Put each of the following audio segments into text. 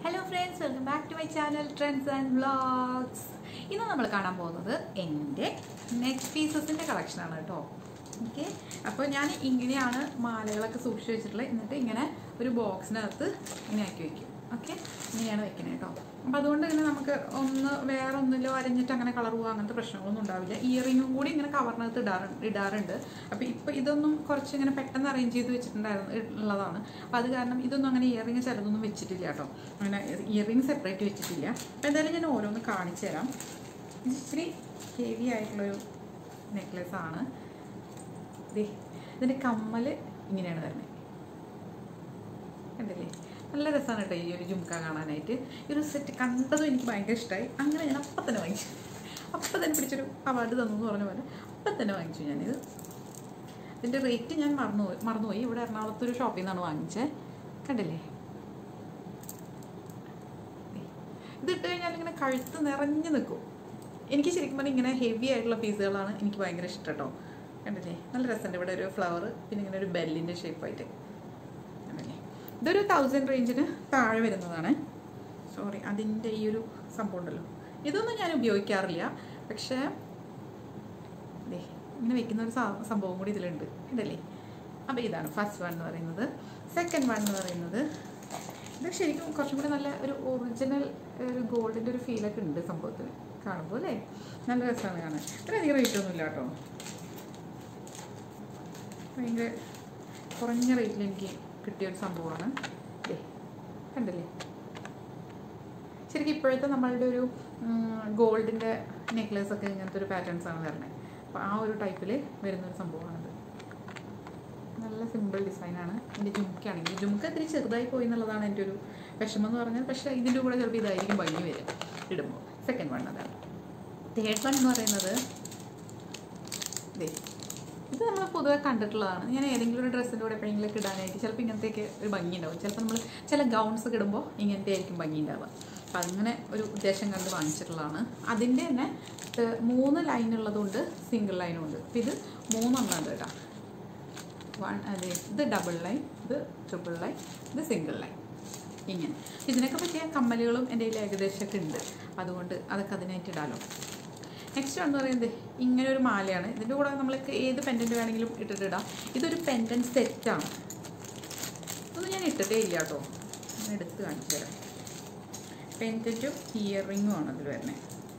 Hello friends, welcome back to my channel Trends and Vlogs. ഇന്ന് നമ്മൾ കാണാൻ പോകുന്നത് എൻ്റെ നെക്ക് പീസസിൻ്റെ കളക്ഷനാണ് കേട്ടോ. ഓക്കെ, അപ്പോൾ ഞാൻ ഇങ്ങനെയാണ് മാലകളൊക്കെ സൂക്ഷിച്ച് വെച്ചിട്ടുള്ളത്. എന്നിട്ട് ഇങ്ങനെ ഒരു ബോക്സിനകത്ത് ഇങ്ങനെ ആക്കി വയ്ക്കും. ഓക്കെ, ഇങ്ങനെയാണ് വെക്കുന്നത് കേട്ടോ. അപ്പോൾ അതുകൊണ്ട് ഇങ്ങനെ നമുക്ക് വേറെ ഒന്നിലോ അരഞ്ഞിട്ട് അങ്ങനെ കളർ പോകുക അങ്ങനത്തെ പ്രശ്നങ്ങളൊന്നും ഉണ്ടാവില്ല. ഇയറിങ്ങും കൂടി ഇങ്ങനെ കവറിനകത്ത് ഇടാറുണ്ട്. അപ്പോൾ ഇപ്പോൾ ഇതൊന്നും കുറച്ച് ഇങ്ങനെ പെട്ടെന്ന് അറേഞ്ച് ചെയ്ത് ഉള്ളതാണ്. അപ്പോൾ അത് കാരണം ഇതൊന്നും അങ്ങനെ ഇയറിങ് ചിലതൊന്നും വെച്ചിട്ടില്ല കേട്ടോ. അങ്ങനെ ഇയറിങ് സെപ്പറേറ്റ് വെച്ചിട്ടില്ല. അപ്പോൾ എന്തായാലും ഞാൻ ഓരോന്ന് കാണിച്ചു തരാം. ഇച്ചിരി ഹെവി ആയിട്ടുള്ളൊരു നെക്ലെസ് ആണ്. ഇതിൻ്റെ കമ്മൽ ഇങ്ങനെയാണ് വരുന്നത്, കണ്ടില്ലേ? നല്ല രസമാണ് കേട്ടോ ഈ ഒരു ജുംക്ക കാണാനായിട്ട്. ഈ ഒരു സെറ്റ് കണ്ടതും എനിക്ക് ഭയങ്കര ഇഷ്ടമായി. അങ്ങനെ ഞാൻ അപ്പം തന്നെ വാങ്ങിച്ചു. അപ്പം തന്നെ പിടിച്ചൊരു അവാർഡ് തന്നു എന്ന് പറഞ്ഞ പോലെ അപ്പം തന്നെ വാങ്ങിച്ചു ഞാനിത്. ഇതിൻ്റെ റേറ്റ് ഞാൻ മറന്നുപോയി. ഇവിടെ എറണാകുളത്തൊരു ഷോപ്പിൽ നിന്നാണ് വാങ്ങിച്ചത്. കണ്ടില്ലേ? ഇതിട്ട് കഴിഞ്ഞാൽ ഇങ്ങനെ കഴുത്ത് നിറഞ്ഞു നിൽക്കും. എനിക്ക് ശരിക്കും പറഞ്ഞാൽ ഇങ്ങനെ ഹെവി ആയിട്ടുള്ള പീസുകളാണ് എനിക്ക് ഭയങ്കര ഇഷ്ടം കേട്ടോ. കണ്ടില്ലേ? നല്ല രസമുണ്ട്. ഇവിടെ ഒരു ഫ്ലവർ, പിന്നെ ഇങ്ങനെ ഒരു ബെല്ലിൻ്റെ ഷേപ്പായിട്ട്. കണ്ടില്ലേ? ഇതൊരു 1000 റേഞ്ചിന് താഴെ വരുന്നതാണ്. സോറി, അതിൻ്റെ ഈ ഒരു സംഭവം ഉണ്ടല്ലോ, ഇതൊന്നും ഞാൻ ഉപയോഗിക്കാറില്ല. പക്ഷേ ഇങ്ങനെ വെക്കുന്ന ഒരു സംഭവം കൂടി ഇതിലുണ്ട്, കണ്ടല്ലേ? അപ്പോൾ ഇതാണ് ഫസ്റ്റ് വൺ എന്ന് പറയുന്നത്. സെക്കൻഡ് വൺ എന്ന് പറയുന്നത് ഇത് ശരിക്കും കുറച്ചും കൂടി നല്ല ഒരു ഒറിജിനൽ ഒരു ഗോൾഡിൻ്റെ ഒരു ഫീലൊക്കെ ഉണ്ട് സംഭവത്തിന് കാണുമ്പോൾ അല്ലേ? നല്ല രസമാണ് കാണാൻ. അധികം റേറ്റ് ഒന്നുമില്ല കേട്ടോ. ഭയങ്കര കുറഞ്ഞ റേറ്റിൽ എനിക്ക് കിട്ടിയൊരു സംഭവമാണ്. കണ്ടില്ലേ? ശരിക്കും ഇപ്പോഴത്തെ നമ്മളുടെ ഒരു ഗോൾഡിൻ്റെ നെക്ലേസൊക്കെ ഇങ്ങനത്തെ ഒരു പാറ്റേൺസാണ് വരുന്നത്. അപ്പോൾ ആ ഒരു ടൈപ്പിൽ വരുന്നൊരു സംഭവമാണിത്. നല്ല സിമ്പിൾ ഡിസൈനാണ്. എൻ്റെ ജുംക്കയാണെങ്കിൽ ജുംക്ക ഇത്തിരി ചെറുതായി പോയി എന്നുള്ളതാണ് എൻ്റെ ഒരു വിഷമം എന്ന് പറഞ്ഞാൽ. പക്ഷേ ഇതിൻ്റെ കൂടെ ചിലപ്പോൾ ഇതായിരിക്കും ഭംഗി വരിക ഇടുമ്പോൾ. സെക്കൻഡ് വൺ അതാണ്. തേർഡ് വൺ എന്ന് പറയുന്നത് ഇത് നമ്മൾ പൊതുവെ കണ്ടിട്ടുള്ളതാണ്. ഞാൻ ഏതെങ്കിലും ഒരു ഡ്രസ്സിൻ്റെ കൂടെ എപ്പോഴെങ്കിലും ഇടാനായിട്ട് ചിലപ്പോൾ ഇങ്ങനത്തെയൊക്കെ ഒരു ഭംഗി ഉണ്ടാവും. ചിലപ്പോൾ നമ്മൾ ചില ഗൗൺസ് ഒക്കെ ഇടുമ്പോൾ ഇങ്ങനത്തെ ആയിരിക്കും ഭംഗി ഉണ്ടാവുക. അപ്പം അങ്ങനെ ഒരു ഉദ്ദേശം കണ്ട് വാങ്ങിച്ചിട്ടുള്ളതാണ്. അതിൻ്റെ തന്നെ 3 ലൈൻ ഉള്ളതുകൊണ്ട് സിംഗിൾ ലൈനും ഉണ്ട്. അപ്പം ഇത് 3 ഉണ്ട് കേട്ടോ. ഇത് ഡബിൾ ലൈൻ, ഇത് ട്രിപ്പിൾ ലൈൻ, ഇത് സിംഗിൾ ലൈൻ. ഇങ്ങനെ ഇതിനൊക്കെ പറ്റിയ കമ്മലുകളും എൻ്റെ കയ്യിൽ ഏകദേശമൊക്കെ ഉണ്ട്. അതുകൊണ്ട് അതൊക്കെ അതിനായിട്ട് ഇടാലോ. നെക്സ്റ്റ് എന്ന് പറയുന്നത് ഇങ്ങനെ ഒരു മാലയാണ്. ഇതിൻ്റെ കൂടെ നമ്മൾക്ക് ഏത് പെൻഡൻറ്റ് വേണമെങ്കിലും ഇട്ടിട്ടിടാം. ഇതൊരു പെൻഡൻറ്റ് സെറ്റാണ്. ഇതൊന്നും ഞാൻ ഇട്ടിട്ടേ ഇല്ല കേട്ടോ. ഞാൻ എടുത്ത് കാണിച്ചു തരാം. പെൻഡൻറ്റും ഇയറിങ്ങും ആണ് അതിൽ വരുന്നത്.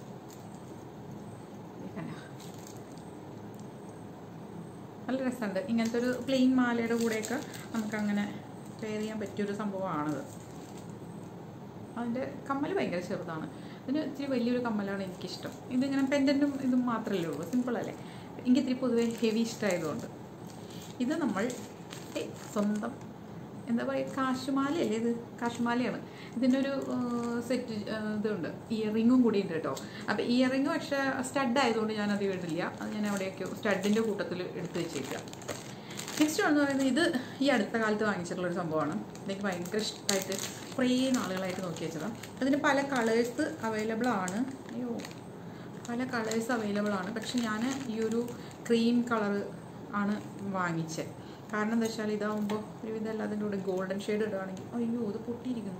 നല്ല രസമുണ്ട്. ഇങ്ങനത്തെ ഒരു പ്ലെയിൻ മാലയുടെ കൂടെയൊക്കെ നമുക്കങ്ങനെ പെയർ ചെയ്യാൻ പറ്റിയൊരു സംഭവമാണത്. അതിൻ്റെ കമ്മൽ ഭയങ്കര ചെറുതാണ്. ഇതിന് ഇത്തിരി വലിയൊരു കമ്മലാണ് എനിക്കിഷ്ടം. ഇതിങ്ങനെ പെൻഡൻറ്റും ഇതും മാത്രമല്ലേ ഉള്ളൂ, സിമ്പിളല്ലേ? എനിക്ക് ഇത്തിരി പൊതുവെ ഹെവി ഇഷ്ടമായതുകൊണ്ട് ഇത് നമ്മൾ സ്വന്തം എന്താ പറയുക, കാശുമാലയല്ലേ? ഇത് കാശുമാലയാണ്. ഇതിൻ്റെ ഒരു സെറ്റ് ഇതുണ്ട്, ഇയറിങ്ങും കൂടി ഉണ്ട് കേട്ടോ. അപ്പോൾ ഇയറിങ് പക്ഷേ സ്റ്റഡ് ആയതുകൊണ്ട് ഞാൻ അത് ഇടില്ല. അത് ഞാൻ അവിടെയൊക്കെ സ്റ്റഡിൻ്റെ കൂട്ടത്തിൽ എടുത്ത് വെച്ചേക്കുക. നെക്സ്റ്റ് എന്ന് പറയുന്നത് ഇത് ഈ അടുത്ത കാലത്ത് വാങ്ങിച്ചിട്ടുള്ളൊരു സംഭവമാണ്. എനിക്ക് ഭയങ്കര ഇഷ്ടമായിട്ട് കുറേ നാളുകളായിട്ട് നോക്കി വെച്ചതാണ്. അതിന് പല കളേഴ്സ് അവൈലബിൾ ആണ്. പല കളേഴ്സ് അവൈലബിൾ ആണ്. പക്ഷെ ഞാൻ ഈ ഒരു ക്രീം കളർ ആണ് വാങ്ങിച്ചത്. കാരണം എന്താ വെച്ചാൽ ഇതാവുമ്പോൾ ഒരുവിധം അതിൻ്റെ കൂടെ ഗോൾഡൻ ഷെയ്ഡ് ഇടുകയാണെങ്കിൽ അയ്യോ ഇത് പൊട്ടിയിരിക്കുന്നു.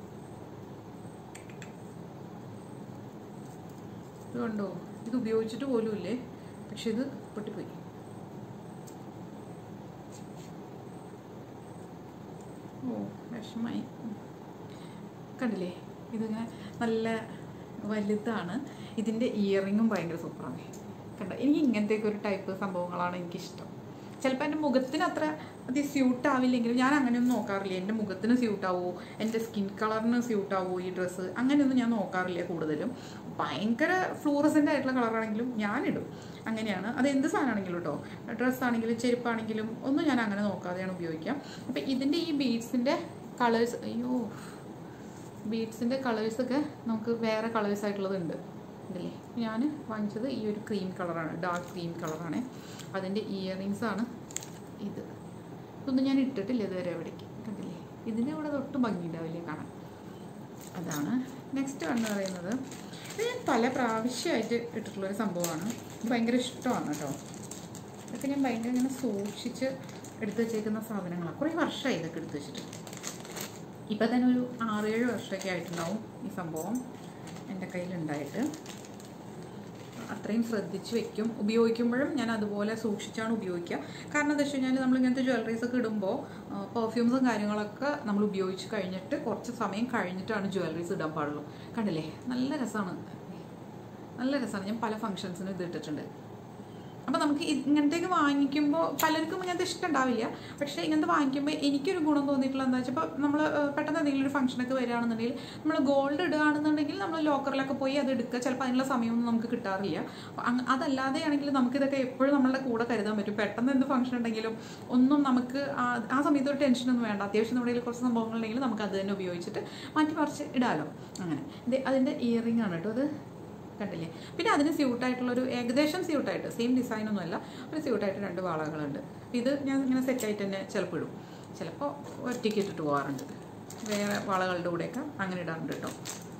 ഇത് കണ്ടോ? ഇത് ഉപയോഗിച്ചിട്ട് പോലും ഇല്ലേ, പക്ഷെ ഇത് പൊട്ടിപ്പോയി. വിഷമായി. കണ്ടില്ലേ? ഇതിങ്ങനെ നല്ല വലുതാണ്. ഇതിൻ്റെ ഇയറിങ്ങും ഭയങ്കര സൂപ്പറാണ്. കണ്ടോ? എനിക്ക് ഇങ്ങനത്തെയൊക്കെ ഒരു ടൈപ്പ് സംഭവങ്ങളാണ് എനിക്കിഷ്ടം. ചിലപ്പോൾ എൻ്റെ മുഖത്തിന് അത്ര അത് സ്യൂട്ടാവില്ലെങ്കിലും ഞാൻ അങ്ങനെയൊന്നും നോക്കാറില്ല. എൻ്റെ മുഖത്തിന് സ്യൂട്ടാവോ, എൻ്റെ സ്കിൻ കളറിന് സ്യൂട്ടാവോ ഈ ഡ്രസ്സ്, അങ്ങനെയൊന്നും ഞാൻ നോക്കാറില്ല. കൂടുതലും ഭയങ്കര ഫ്ലൂറസൻ്റ് ആയിട്ടുള്ള കളറാണെങ്കിലും ഞാനിടും. അങ്ങനെയാണ്. അത് എന്ത് സാധനമാണെങ്കിലും കേട്ടോ. ഡ്രസ്സാണെങ്കിലും ചെരുപ്പാണെങ്കിലും ഒന്നും ഞാൻ അങ്ങനെ നോക്കാതെയാണ് ഉപയോഗിക്കുക. അപ്പോൾ ഇതിൻ്റെ ഈ ബീഡ്സിൻ്റെ കളേഴ്സ്, ബീഡ്സിൻ്റെ കളേഴ്സൊക്കെ നമുക്ക് വേറെ കളേഴ്സായിട്ടുള്ളതുണ്ട്. ഇതല്ലേ? ഞാൻ വാങ്ങിച്ചത് ഈ ഒരു ക്രീം കളറാണ്, ഡാർക്ക് ക്രീം കളറാണ്. അതിൻ്റെ ഇയറിങ്സാണ് ഇത്. ഇതൊന്നും ഞാൻ ഇട്ടിട്ടില്ല ഇതുവരെ എവിടേക്ക്. കണ്ടില്ലേ? ഇതിൻ്റെ കൂടെ തൊട്ട് ഭംഗി ഉണ്ടാവില്ലേ കാണാൻ. അതാണ്. നെക്സ്റ്റ് എന്ന് പറയുന്നത് ഇത് ഞാൻ പല പ്രാവശ്യമായിട്ട് ഇട്ടിട്ടുള്ളൊരു സംഭവമാണ്. ഇത് ഭയങ്കര ഇഷ്ടമാണ് കേട്ടോ. ഇതൊക്കെ ഞാൻ ഭയങ്കര ഇങ്ങനെ സൂക്ഷിച്ച് എടുത്ത് വെച്ചേക്കുന്ന സാധനങ്ങളാണ്. കുറേ വർഷമായി ഇതൊക്കെ എടുത്ത് വെച്ചിട്ട്. ഇപ്പം തന്നെ ഒരു 6-7 വർഷമൊക്കെ ആയിട്ടുണ്ടാവും ഈ സംഭവം എൻ്റെ കയ്യിലുണ്ടായിട്ട്. അത്രയും ശ്രദ്ധിച്ച് വെക്കും. ഉപയോഗിക്കുമ്പോഴും ഞാൻ അതുപോലെ സൂക്ഷിച്ചാണ് ഉപയോഗിക്കുക. കാരണം എന്താ വെച്ച് കഴിഞ്ഞാൽ നമ്മളിങ്ങനത്തെ ജ്വല്ലറീസൊക്കെ ഇടുമ്പോൾ പെർഫ്യൂംസും കാര്യങ്ങളൊക്കെ നമ്മൾ ഉപയോഗിച്ച് കഴിഞ്ഞിട്ട് കുറച്ച് സമയം കഴിഞ്ഞിട്ടാണ് ജ്വല്ലറീസ് ഇടാൻ പാടുള്ളൂ. കണ്ടില്ലേ, നല്ല രസമാണ്, നല്ല രസമാണ്. ഞാൻ പല ഫങ്ഷൻസിനും ഇത് ഇട്ടിട്ടുണ്ട്. അപ്പോൾ നമുക്ക് ഇങ്ങനത്തേക്ക് വാങ്ങിക്കുമ്പോൾ പലർക്കും ഇങ്ങനത്തെ ഇഷ്ടം ഉണ്ടാവില്ല. പക്ഷേ ഇങ്ങനത്തെ വാങ്ങിക്കുമ്പോൾ എനിക്കൊരു ഗുണം തോന്നിയിട്ടുള്ള എന്താ വെച്ചാൽ, ഇപ്പോൾ നമ്മൾ പെട്ടെന്ന് എന്തെങ്കിലും ഒരു ഫംഗ്ഷനൊക്കെ വരികയാണെന്നുണ്ടെങ്കിൽ നമ്മൾ ഗോൾഡ് ഇടുകയാണെന്നുണ്ടെങ്കിൽ നമ്മൾ ലോക്കറിലൊക്കെ പോയി അത് എടുക്കുക. ചിലപ്പോൾ അതിനുള്ള സമയമൊന്നും നമുക്ക് കിട്ടാറില്ല. അതല്ലാതെയാണെങ്കിൽ നമുക്കിതൊക്കെ എപ്പോഴും നമ്മളുടെ കൂടെ കരുതാൻ പറ്റും. പെട്ടെന്ന് എന്ത് ഫംഗ്ഷൻ ഉണ്ടെങ്കിലും ഒന്നും നമുക്ക് ആ സമയത്ത് ഒരു ടെൻഷനൊന്നും വേണ്ട. അത്യാവശ്യം നമ്മുടെ കയ്യിൽ കുറച്ച് സംഭവങ്ങളുണ്ടെങ്കിൽ നമുക്ക് അത് തന്നെ ഉപയോഗിച്ചിട്ട് മാറ്റി പറിച്ച് ഇടാമല്ലോ. അങ്ങനെ അതിൻ്റെ ഇയറിംഗ് ആണ് കേട്ടോ അത്, കണ്ടില്ലേ. പിന്നെ അതിന് സ്യൂട്ടായിട്ടുള്ളൊരു ഏകദേശം സ്യൂട്ടായിട്ട്, സെയിം ഡിസൈനൊന്നുമല്ല, ഒരു സ്യൂട്ടായിട്ട് 2 വളകളുണ്ട്. ഇത് ഞാൻ ഇങ്ങനെ സെറ്റായിട്ട് തന്നെ ചിലപ്പോൾ ഇടും, ചിലപ്പോൾ ഒറ്റയ്ക്ക് ഇട്ടിട്ട് പോകാറുണ്ട്. വേറെ വളകളുടെ കൂടെയൊക്കെ അങ്ങനെ ഇടാറുണ്ട് കേട്ടോ.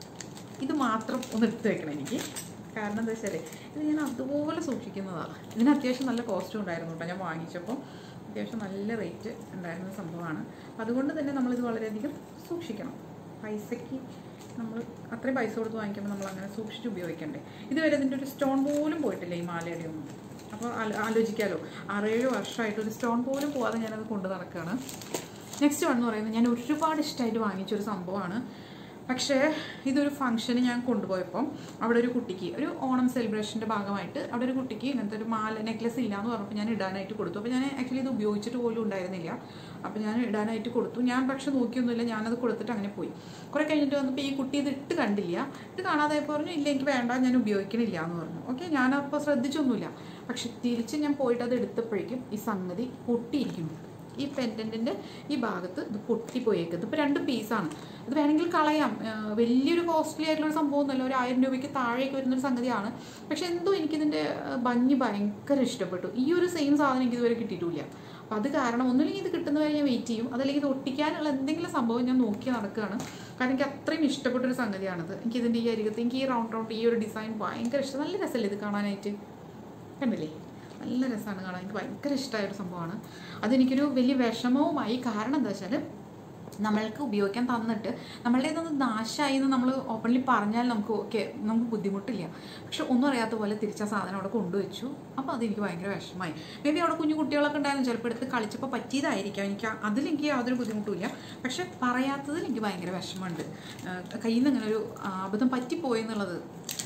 ഇത് മാത്രം ഒന്ന് എടുത്ത് വെക്കണം എനിക്ക്. കാരണം എന്താ വെച്ചാൽ ഇത് ഞാൻ അതുപോലെ സൂക്ഷിക്കുന്നതാണ്. ഇതിന് അത്യാവശ്യം നല്ല കോസ്റ്റും ഉണ്ടായിരുന്നു കേട്ടോ. ഞാൻ വാങ്ങിച്ചപ്പോൾ അത്യാവശ്യം നല്ല റേറ്റ് ഉണ്ടായിരുന്ന സംഭവമാണ്. അതുകൊണ്ട് തന്നെ നമ്മളിത് വളരെയധികം സൂക്ഷിക്കണം. പൈസയ്ക്ക് നമ്മൾ അത്രയും പൈസ കൊടുത്ത് വാങ്ങിക്കുമ്പോൾ നമ്മൾ അങ്ങനെ സൂക്ഷിച്ച് ഉപയോഗിക്കണ്ടേ. ഇതുവരെ ഇതിൻ്റെ ഒരു സ്റ്റോൺ പോലും പോയിട്ടില്ല ഈ മാലയുടെ ഒന്നും. അപ്പോൾ ആലോചിക്കാമല്ലോ, 6-7 വർഷമായിട്ട് ഒരു സ്റ്റോൺ പോലും പോകാതെ ഞാനത് കൊണ്ട് നടക്കുകയാണ്. നെക്സ്റ്റ് വൺ എന്ന് പറയുന്നത് ഞാൻ ഒരുപാട് ഇഷ്ടമായിട്ട് വാങ്ങിച്ചൊരു സംഭവമാണ്. പക്ഷേ ഇതൊരു ഫംഗ്ഷന് ഞാൻ കൊണ്ടുപോയപ്പം അവിടെ ഒരു കുട്ടിക്ക് ഒരു ഓണം സെലിബ്രേഷൻ്റെ ഭാഗമായിട്ട് അവിടെ ഒരു കുട്ടിക്ക് ഇങ്ങനത്തെ ഒരു നെക്ലസ് ഇല്ലയെന്ന് പറഞ്ഞപ്പോൾ ഞാൻ ഇടാനായിട്ട് കൊടുത്തു. അപ്പോൾ ഞാൻ ആക്ച്വലി ഇത് ഉപയോഗിച്ചിട്ട് പോലും ഉണ്ടായിരുന്നില്ല. അപ്പോൾ ഞാൻ ഇടാനായിട്ട് കൊടുത്തു. ഞാൻ പക്ഷെ നോക്കിയൊന്നുമില്ല, ഞാനത് കൊടുത്തിട്ട് അങ്ങനെ പോയി. കുറേ കഴിഞ്ഞിട്ട് വന്നപ്പോൾ ഈ കുട്ടി ഇത് ഇട്ട് കണ്ടില്ല. ഇട്ട് കാണാതെ പറഞ്ഞു ഇല്ല എനിക്ക് വേണ്ട, ഞാൻ ഉപയോഗിക്കണില്ല എന്ന് പറഞ്ഞു. ഓക്കെ, ഞാനപ്പോൾ ശ്രദ്ധിച്ചൊന്നുമില്ല. പക്ഷെ തിരിച്ച് ഞാൻ പോയിട്ട് അത് എടുത്തപ്പോഴേക്കും ഈ സംഗതി പൊട്ടിയിരിക്കുന്നു. ഈ പെൻഡൻറ്റിൻ്റെ ഈ ഭാഗത്ത് ഇത് പൊട്ടിപ്പോയേക്കുന്നത്. ഇപ്പോൾ 2 പീസാണ്. ഇത് വേണമെങ്കിൽ കളയാം. വലിയൊരു കോസ്റ്റ്ലി ആയിട്ടുള്ളൊരു സംഭവമൊന്നുമല്ല, ഒരു 1000 രൂപയ്ക്ക് താഴേക്ക് വരുന്നൊരു സംഗതിയാണ്. പക്ഷെ എന്തോ എനിക്കിതിൻ്റെ ഭംഗി ഭയങ്കര ഇഷ്ടപ്പെട്ടു. ഈ ഒരു സെയിം സാധനം എനിക്കിതുവരെ കിട്ടിയിട്ടില്ല. അപ്പോൾ അത് കാരണം ഒന്നുമില്ലെങ്കിൽ ഇത് കിട്ടുന്നവരെ ഞാൻ വെയിറ്റ് ചെയ്യും, അതല്ലെങ്കിൽ ഇത് ഒട്ടിക്കാനുള്ള എന്തെങ്കിലും സംഭവം ഞാൻ നോക്കി നടക്കുകയാണ്. കാരണം എനിക്ക് അത്രയും ഇഷ്ടപ്പെട്ടൊരു സംഗതിയാണിത്. എനിക്കിതിൻ്റെ ഈ അരികത്ത് എനിക്ക് ഈ റൗണ്ട് ഈ ഒരു ഡിസൈൻ ഭയങ്കര ഇഷ്ടം. നല്ല രസമല്ലേ ഇത് കാണാനായിട്ട്, കണ്ടില്ലേ, നല്ല രസമാണ് കാണാൻ. എനിക്ക് ഭയങ്കര ഇഷ്ടമായൊരു സംഭവമാണ്. അതെനിക്കൊരു വലിയ വിഷമവുമായി. കാരണം എന്താ വെച്ചാൽ നമ്മൾക്ക് ഉപയോഗിക്കാൻ തന്നിട്ട് നമ്മളുടെ ഇതൊന്ന് നാശമായി എന്ന് നമ്മൾ ഓപ്പൺലി പറഞ്ഞാൽ നമുക്ക് ബുദ്ധിമുട്ടില്ല. പക്ഷെ ഒന്നും അറിയാത്ത പോലെ തിരിച്ച സാധനം അവിടെ കൊണ്ടുവച്ചു. അപ്പോൾ അതെനിക്ക് ഭയങ്കര വിഷമമായി. മേ ബി അവിടെ കുഞ്ഞു കുട്ടികളൊക്കെ ഉണ്ടായിരുന്നു, ചിലപ്പോൾ എടുത്ത് കളിച്ചപ്പോൾ പറ്റിയതായിരിക്കാം. അതിലെനിക്ക് യാതൊരു ബുദ്ധിമുട്ടുമില്ല. പക്ഷെ പറയാത്തതിൽ എനിക്ക് ഭയങ്കര വിഷമമുണ്ട്. കയ്യിൽ നിന്ന് ഇങ്ങനെ ഒരു അബദ്ധം പറ്റിപ്പോയെന്നുള്ളത്.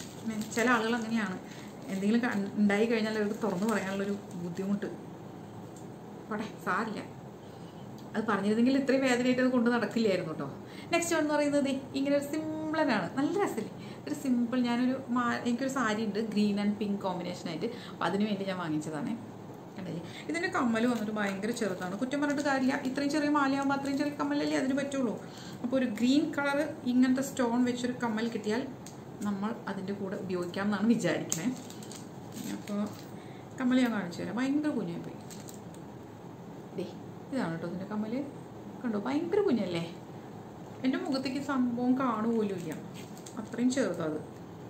ചില ആളുകൾ അങ്ങനെയാണ്, എന്തെങ്കിലും ഉണ്ടായി കഴിഞ്ഞാൽ അവർക്ക് തുറന്നു പറയാനുള്ളൊരു ബുദ്ധിമുട്ട്. പോട്ടെ, സാരില്ല. അത് പറഞ്ഞിരുന്നെങ്കിൽ ഇത്രയും വേദനയായിട്ട് അത് കൊണ്ട് നടക്കില്ലായിരുന്നു കേട്ടോ. നെക്സ്റ്റ് എന്ന് പറയുന്നത് ഇങ്ങനെ ഒരു സിമ്പിളനാണ്, നല്ല രസമില്ലേ. ഒരു സിമ്പിൾ, എനിക്കൊരു സാരി ഉണ്ട് ഗ്രീൻ ആൻഡ് പിങ്ക് കോമ്പിനേഷനായിട്ട്. അപ്പോൾ അതിന് വേണ്ടി ഞാൻ വാങ്ങിച്ചതാണ്. കണ്ടില്ലേ, ഇതിൻ്റെ കമ്മൽ വന്നിട്ട് ഭയങ്കര ചെറുതാണ്. കുറ്റം പറഞ്ഞിട്ട് കാര്യമില്ല, ഇത്രയും ചെറിയ മാലയാകുമ്പോൾ അത്രയും ചെറിയ കമ്മലല്ലേ അതിന് പറ്റുള്ളൂ. അപ്പോൾ ഒരു ഗ്രീൻ കളർ ഇങ്ങനത്തെ സ്റ്റോൺ വെച്ചൊരു കമ്മൽ കിട്ടിയാൽ നമ്മൾ അതിൻ്റെ കൂടെ ഉപയോഗിക്കാം എന്നാണ് വിചാരിക്കണേ. അപ്പോൾ കമ്മൽ ഞാൻ കാണിച്ചു തരാം. ഭയങ്കര കുഞ്ഞായി പോയി. ഇതാണ് കേട്ടോ ഇതിൻ്റെ കമ്മൽ. കണ്ടോ, ഭയങ്കര കുഞ്ഞല്ലേ. എൻ്റെ മുഖത്തേക്ക് സംഭവം കാണുപോലും ഇല്ല, അത്രയും ചെറുതാണ്.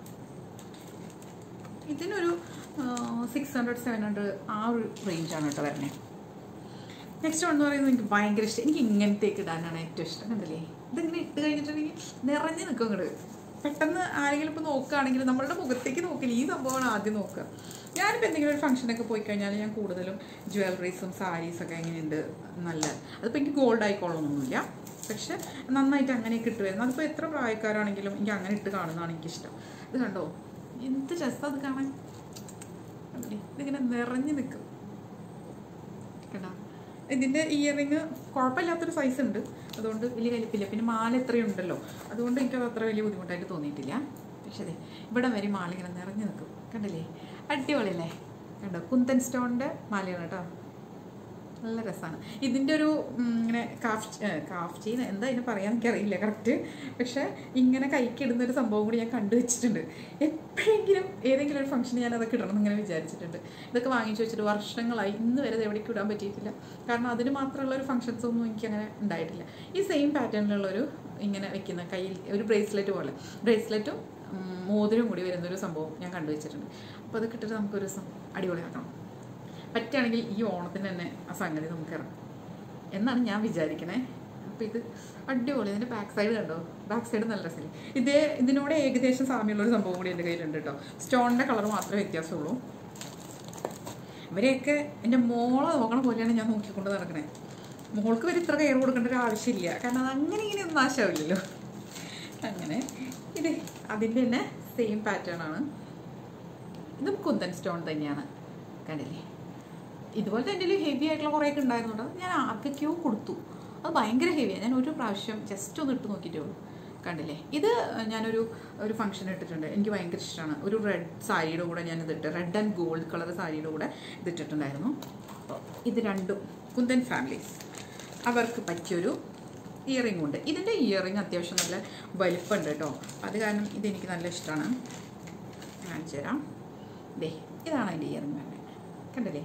ഇതിനൊരു 600-700 ആ ഒരു റേഞ്ചാണ് കേട്ടോ വരണേ. നെക്സ്റ്റ് എന്ന് പറയുന്നത് എനിക്ക് ഭയങ്കര ഇഷ്ടം. എനിക്ക് ഇങ്ങനത്തേക്ക് ഇടാനാണ് ഏറ്റവും ഇഷ്ടം. കണ്ടില്ലേ, ഇതിങ്ങനെ ഇട്ട് കഴിഞ്ഞിട്ടുണ്ടെങ്കിൽ നിറഞ്ഞ് നിൽക്കും അങ്ങോട്ട്. പെട്ടെന്ന് ആരെങ്കിലും ഇപ്പോൾ നോക്കുകയാണെങ്കിൽ നമ്മളുടെ മുഖത്തേക്ക് നോക്കില്ല, ഈ സംഭവമാണ് ആദ്യം നോക്കുക. ഞാനിപ്പോൾ എന്തെങ്കിലും ഒരു ഫംഗ്ഷനൊക്കെ പോയി കഴിഞ്ഞാൽ ഞാൻ കൂടുതലും ജ്വല്ലറീസും സാരീസൊക്കെ എങ്ങനെയുണ്ട് നല്ല, അതിപ്പോൾ എനിക്ക് ഗോൾഡ് ആയിക്കോളണമെന്നൊന്നുമില്ല, പക്ഷെ നന്നായിട്ട് അങ്ങനെയൊക്കെ ഇട്ട് വരുന്നത്. അതിപ്പോൾ എത്ര പ്രായക്കാരാണെങ്കിലും എനിക്ക് അങ്ങനെ ഇട്ട് കാണുന്നതാണ് എനിക്കിഷ്ടം. ഇത് കണ്ടോ, എന്ത് രസം അത് കാണാൻ. ഇതിങ്ങനെ നിറഞ്ഞു നിൽക്കും കേട്ടോ. ഇതിൻ്റെ ഇയറിങ് കുഴപ്പമില്ലാത്തൊരു സൈസ് ഉണ്ട്, അതുകൊണ്ട് വലിയ കലിപ്പില്ല. പിന്നെ മാല എത്രയുണ്ടല്ലോ, അതുകൊണ്ട് എനിക്കത് അത്ര വലിയ ബുദ്ധിമുട്ടായിട്ട് തോന്നിയിട്ടില്ല. പക്ഷേ അതെ, ഇവിടെ വരെ മാല ഇങ്ങനെ നിറഞ്ഞു നിൽക്കും. കണ്ടില്ലേ, അടിപൊളിയല്ലേ. കണ്ടോ, കുന്തൻ സ്റ്റോണിൻ്റെ മാലയാണ് കേട്ടോ, നല്ല രസമാണ്. ഇതിൻ്റെ ഒരു ഇങ്ങനെ കാഫ് ചെയിൻ എന്താ ഇതിന് പറയാൻ എനിക്കറിയില്ല കറക്റ്റ്. പക്ഷേ ഇങ്ങനെ കൈക്കിടുന്നൊരു സംഭവം കൂടി ഞാൻ കണ്ടുവച്ചിട്ടുണ്ട്. എപ്പോഴെങ്കിലും ഏതെങ്കിലും ഒരു ഫംഗ്ഷന് ഞാൻ അതൊക്കെ ഇടണം എന്നിങ്ങനെ വിചാരിച്ചിട്ടുണ്ട്. ഇതൊക്കെ വാങ്ങിച്ചു വെച്ചിട്ട് വർഷങ്ങളായി, ഇന്ന് വരെ എവിടേക്കും ഇടാൻ പറ്റിയിട്ടില്ല. കാരണം അതിന് മാത്രമുള്ള ഒരു ഫംഗ്ഷൻസ് ഒന്നും എനിക്ക് അങ്ങനെ ഉണ്ടായിട്ടില്ല. ഈ സെയിം പാറ്റേണിലുള്ളൊരു ഇങ്ങനെ വെക്കുന്ന കയ്യിൽ ഒരു ബ്രേസ്ലെറ്റ് പോലെ, ബ്രേസ്ലെറ്റും മോതിരം കൂടി വരുന്നൊരു സംഭവം ഞാൻ കണ്ടുവച്ചിട്ടുണ്ട്. അപ്പോൾ അത് കിട്ടിയിട്ട് നമുക്കൊരു ദിവസം അടിപൊളിയാക്കണം. പറ്റുകയാണെങ്കിൽ ഈ ഓണത്തിന് തന്നെ ആ സംഗതി നമുക്ക് ഇറങ്ങും എന്നാണ് ഞാൻ വിചാരിക്കണേ. അപ്പോൾ ഇത് അടിപൊളി. ഇതിൻ്റെ ബാക്ക് സൈഡ് കണ്ടോ, ബാക്ക് സൈഡ് നല്ല രസമില്ല. ഇതിനോട് ഏകദേശം സാമ്യമുള്ളൊരു സംഭവം കൂടി എൻ്റെ കയ്യിലുണ്ട് കേട്ടോ. സ്റ്റോണിൻ്റെ കളർ മാത്രമേ വ്യത്യാസമുള്ളൂ. ഇവരെയൊക്കെ എൻ്റെ മോളെ നോക്കണ പോലെയാണ് ഞാൻ നോക്കിക്കൊണ്ട് നടക്കണേ. മോൾക്ക് വരെ ഇത്ര കെയർ കൊടുക്കേണ്ട ഒരു ആവശ്യമില്ല, കാരണം അത് അങ്ങനെ ഇങ്ങനെയൊന്നും നാശമാവില്ലല്ലോ. അങ്ങനെ ഇത് അതിൻ്റെ തന്നെ സെയിം പാറ്റേൺ ആണ്. ഇതും കുന്തൻ സ്റ്റോൺ തന്നെയാണ്, കണ്ടില്ലേ. ഇതുപോലത്തെ എൻ്റെ ഹെവി ആയിട്ടുള്ള കുറേയൊക്കെ ഉണ്ടായിരുന്നുണ്ട്. അത് ഞാൻ ആർക്കൊക്കെയോ കൊടുത്തു. അത് ഭയങ്കര ഹെവിയാണ്. ഞാൻ ഒരു പ്രാവശ്യം ജസ്റ്റ് ഒന്ന് ഇട്ട് നോക്കിയിട്ടേ ഉള്ളൂ, കണ്ടില്ലേ. ഇത് ഞാനൊരു ഫംഗ്ഷൻ ഇട്ടിട്ടുണ്ട്. എനിക്ക് ഭയങ്കര ഇഷ്ടമാണ്. ഒരു റെഡ് സാരിയുടെ കൂടെ ഞാനിത് ഇട്ട്, റെഡ് ആൻഡ് ഗോൾഡ് കളർ സാരിയുടെ കൂടെ ഇതിട്ടിട്ടുണ്ടായിരുന്നു. അപ്പോൾ ഇത് രണ്ടും കുന്തൻ ഫാമിലീസ് അവർക്ക് പറ്റിയൊരു ഇയറിംഗ് ഉണ്ട്. ഇതിൻ്റെ ഇയറിംഗ് അത്യാവശ്യം നല്ല വലിപ്പമുണ്ട് കേട്ടോ. അത് കാരണം ഇതെനിക്ക് നല്ല ഇഷ്ടമാണ്. കാണിച്ചു തരാം. ദേ ഇതാണ് അതിൻ്റെ ഇയറിംഗ് തന്നെ, കണ്ടില്ലേ.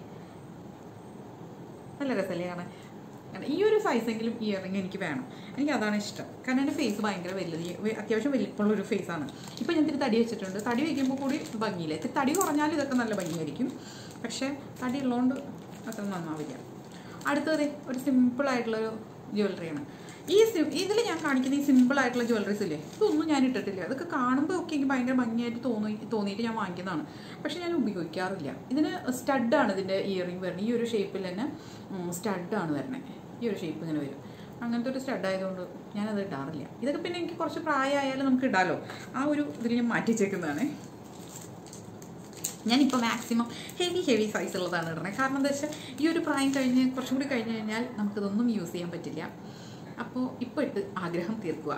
നല്ല രസമല്ലേ കാണാൻ. ഈ ഒരു സൈസെങ്കിലും ഇയറിംഗ് എനിക്ക് വേണം. എനിക്ക് അതാണ് ഇഷ്ടം. കാരണം എൻ്റെ ഫേസ് ഭയങ്കര വലുത്, അത്യാവശ്യം വലിപ്പമുള്ളൊരു ഫേസാണ്. ഇപ്പോൾ ഞാൻ ഇത്തിരി തടി വെച്ചിട്ടുണ്ട്. തടി വയ്ക്കുമ്പോൾ കൂടി ഭംഗിയില്ല. ഇത്തിരി തടി കുറഞ്ഞാൽ ഇതൊക്കെ നല്ല ഭംഗിയായിരിക്കും. പക്ഷേ തടി ഉള്ളതുകൊണ്ട് അത്ര നന്നാവില്ല. അടുത്തത് ഒരു സിമ്പിളായിട്ടുള്ളൊരു ജ്വല്ലറിയാണ്. ഇതിൽ ഞാൻ കാണിക്കുന്ന ഈ സിമ്പിളായിട്ടുള്ള ജ്വല്ലറീസ് ഇല്ലേ, ഇതൊന്നും ഞാൻ ഇട്ടിട്ടില്ല. അതൊക്കെ കാണുമ്പോൾ ഒക്കെ എനിക്ക് ഭയങ്കര ഭംഗിയായിട്ട് തോന്നിയിട്ട് ഞാൻ വാങ്ങിക്കുന്നതാണ്. പക്ഷെ ഞാൻ ഉപയോഗിക്കാറില്ല. ഇതിന് സ്റ്റഡാണ് ഇതിൻ്റെ ഇയറിംഗ് വരുന്നത്. ഈ ഒരു ഷേപ്പിൽ തന്നെ സ്റ്റഡാണ് വരുന്നത്. ഈ ഒരു ഷേപ്പ് ഇങ്ങനെ വരും. അങ്ങനത്തെ ഒരു സ്റ്റഡ് ആയതുകൊണ്ട് ഞാനത് ഇടാറില്ല. ഇതൊക്കെ പിന്നെ എനിക്ക് കുറച്ച് പ്രായമായാലും നമുക്ക് ഇടാമല്ലോ. ആ ഒരു ഇതിൽ ഞാൻ മാറ്റി വെച്ചേക്കുന്നതാണ്. ഞാനിപ്പോൾ മാക്സിമം ഹെവി സൈസ് ഉള്ളതാണ് ഇടണേ. കാരണം എന്താ വെച്ചാൽ ഈ ഒരു പ്രായം കഴിഞ്ഞ് കുറച്ചും കൂടി കഴിഞ്ഞ് കഴിഞ്ഞാൽ നമുക്കിതൊന്നും യൂസ് ചെയ്യാൻ പറ്റില്ല. അപ്പോൾ ഇപ്പോൾ ഇട്ട് ആഗ്രഹം തീർക്കുക.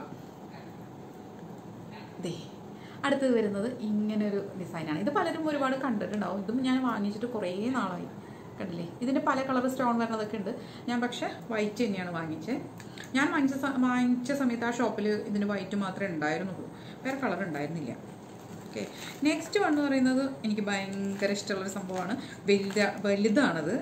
ദേ അടുത്തത് വരുന്നത് ഇങ്ങനൊരു ഡിസൈനാണ്. ഇത് പലരും ഒരുപാട് കണ്ടിട്ടുണ്ടാവും. ഇതും ഞാൻ വാങ്ങിച്ചിട്ട് കുറേ നാളായി, കണ്ടില്ലേ. ഇതിൻ്റെ പല കളർ സ്റ്റോൺ വരുന്നതൊക്കെ ഉണ്ട്. ഞാൻ പക്ഷേ വൈറ്റ് തന്നെയാണ് വാങ്ങിച്ചത്. ഞാൻ വാങ്ങിച്ച സമയത്ത് ആ ഷോപ്പിൽ ഇതിന് വൈറ്റ് മാത്രമേ ഉണ്ടായിരുന്നുള്ളൂ, വേറെ കളർ ഉണ്ടായിരുന്നില്ല. ഓക്കെ, നെക്സ്റ്റ് വൺ എന്ന് പറയുന്നത് എനിക്ക് ഭയങ്കര ഇഷ്ടമുള്ളൊരു സംഭവമാണ്. വലുതാണത്.